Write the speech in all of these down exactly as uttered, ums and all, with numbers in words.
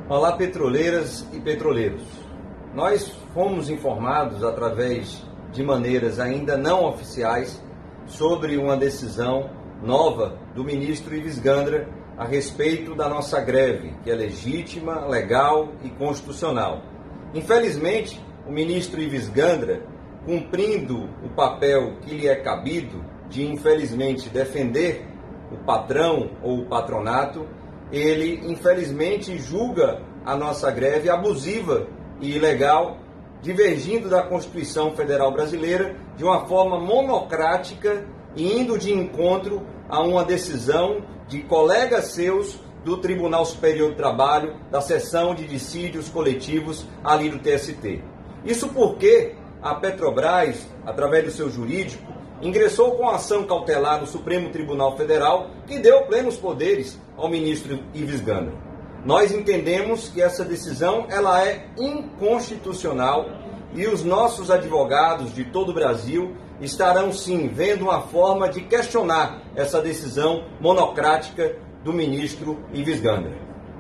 Olá, petroleiras e petroleiros. Nós fomos informados através de maneiras ainda não oficiais sobre uma decisão nova do ministro Ives Gandra a respeito da nossa greve, que é legítima, legal e constitucional. Infelizmente, o ministro Ives Gandra, cumprindo o papel que lhe é cabido de, infelizmente, defender o patrão ou o patronato, ele, infelizmente, julga a nossa greve abusiva e ilegal, divergindo da Constituição Federal Brasileira de uma forma monocrática e indo de encontro a uma decisão de colegas seus do Tribunal Superior do Trabalho, da seção de dissídios coletivos ali do T S T. Isso porque a Petrobras, através do seu jurídico, ingressou com ação cautelar no Supremo Tribunal Federal, que deu plenos poderes ao ministro Ives Gandra. Nós entendemos que essa decisão ela é inconstitucional e os nossos advogados de todo o Brasil estarão sim vendo uma forma de questionar essa decisão monocrática do ministro Ives Gandra.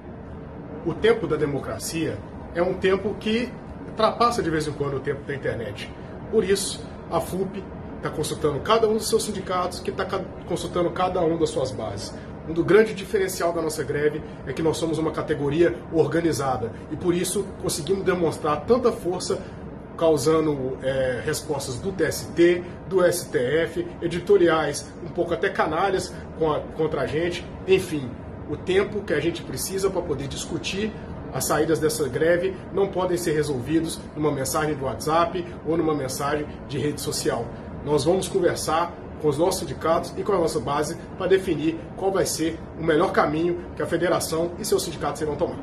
O tempo da democracia é um tempo que ultrapassa de vez em quando o tempo da internet. Por isso, a F U P está consultando cada um dos seus sindicatos, que está consultando cada um das suas bases. Um do grande diferencial da nossa greve é que nós somos uma categoria organizada e por isso conseguimos demonstrar tanta força, causando é, respostas do T S T, do S T F, editoriais um pouco até canalhas contra a gente. Enfim, o tempo que a gente precisa para poder discutir as saídas dessa greve não podem ser resolvidos numa mensagem do WhatsApp ou numa mensagem de rede social. Nós vamos conversar com os nossos sindicatos e com a nossa base para definir qual vai ser o melhor caminho que a federação e seus sindicatos irão tomar.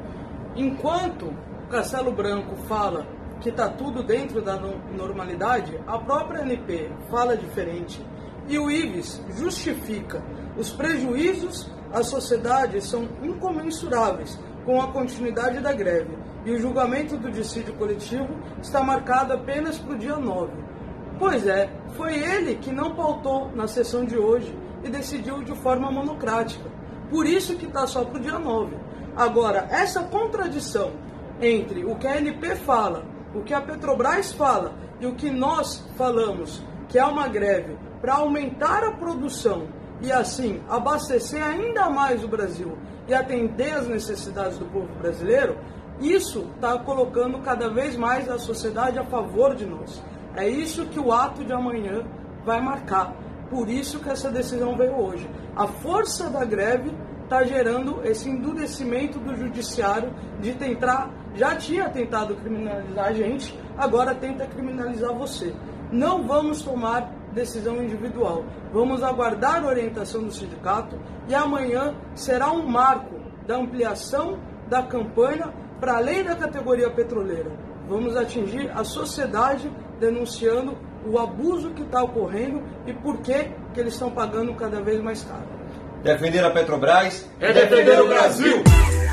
Enquanto o Castelo Branco fala que está tudo dentro da normalidade, a própria A N P fala diferente e o Ives justifica os prejuízos à sociedade são incomensuráveis com a continuidade da greve e o julgamento do dissídio coletivo está marcado apenas para o dia nove. Pois é, foi ele que não pautou na sessão de hoje e decidiu de forma monocrática. Por isso que está só para o dia nove. Agora, essa contradição entre o que a A N P fala, o que a Petrobras fala e o que nós falamos, que é uma greve para aumentar a produção e assim abastecer ainda mais o Brasil e atender às necessidades do povo brasileiro, isso está colocando cada vez mais a sociedade a favor de nós. É isso que o ato de amanhã vai marcar. Por isso que essa decisão veio hoje. A força da greve está gerando esse endurecimento do judiciário de tentar, já tinha tentado criminalizar a gente, agora tenta criminalizar você. Não vamos tomar decisão individual. Vamos aguardar a orientação do sindicato e amanhã será um marco da ampliação da campanha para além da categoria petroleira. Vamos atingir a sociedade denunciando o abuso que está ocorrendo e por que que eles estão pagando cada vez mais caro. Defender a Petrobras é defender o Brasil!